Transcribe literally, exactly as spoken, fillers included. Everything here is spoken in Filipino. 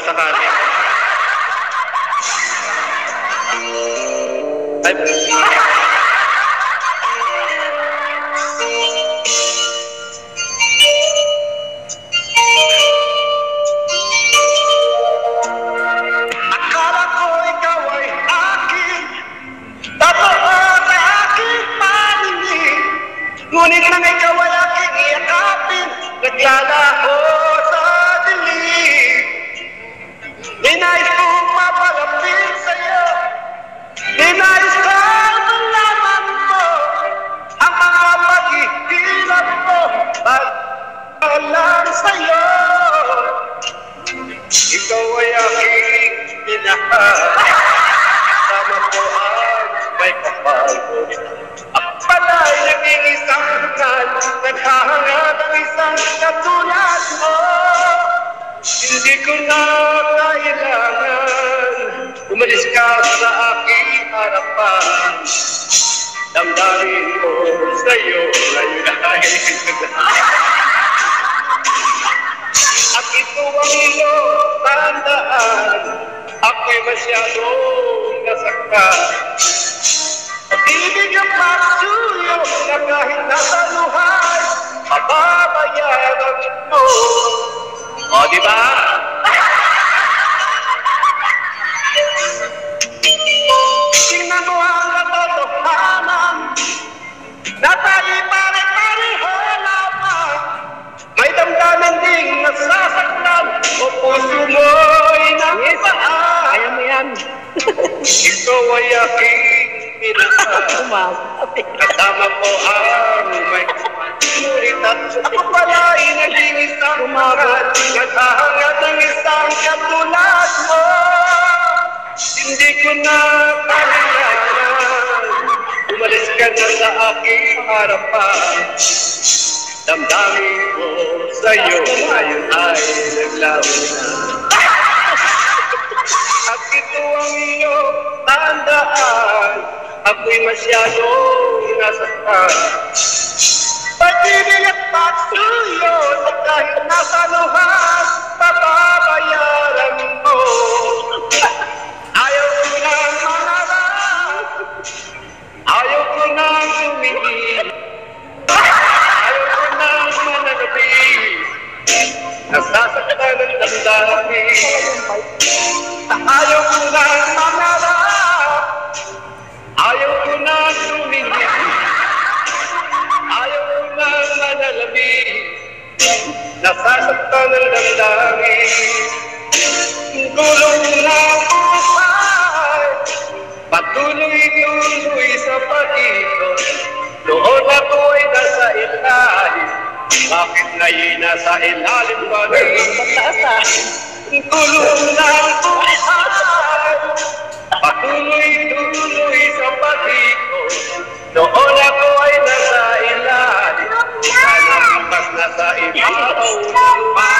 sakali. Ay, Akala ko ikaw ay akin, totoo sa aking paningin. Ngunit nang ikaw ay aking iyakapin, naglalaho sa dilim. Ninais kong mapalapit sa'yo, ninais kong malaman mo ang mga paghihirap ko at lang sa'yo. Ikaw ay aking minahal, sama ko ang may kapal. Ang pala'y naging isang lugan, naghahangad ang isang katulad mo. Hindi ko na kailangan umalis ka sa aking harapan. Damdamin ko sa'yo ngayon ay at ito ang iyong tandaan, ako'y masyadong nasaktan. Pag-ibig ang pagsuyo na kahit nasa luhay, mababayaran mo. O, diba? Tingnan mo ang katotohanan na tayo'y pare-pareho lamang. May damdamin ding nasasaktan o puso mo'y nakipaan. Kaya mo yan. Ikaw ay aking minahal, kasama ko ang may sulit at ako pala'y naging isang mahal, naghahangad ng isang katulad mo. Hindi ko na kailangan umalis ka na sa aking harapan. Damdamin ko sa'yo ngayon ay naglaho na. At ito ang iyong tandaan, ako'y masyadong nasaktan. Pag-ibig at pagsuyo na kahit nasa luhan, papabayaran mo. Ayaw ko nang mangarap, ayaw ko nang tumingin, ayaw ko nang mananabing, nasasaktan ng damdamin. Ayaw ko nang mangarap, ayaw ko nang tumingin, ayaw ko nang manalabing, nasasaktan ng damdamin. Gulong na buhay, patuloy-tuloy sa pag-ikot. Noon ako'y nasa ilalim, bakit ngayon nasa ilalim pa rin? Gulong na buhay, patuloy-tuloy sa pag-ikot. Noon ako ay nasa ilalim, sana bukas nasa ibabaw ng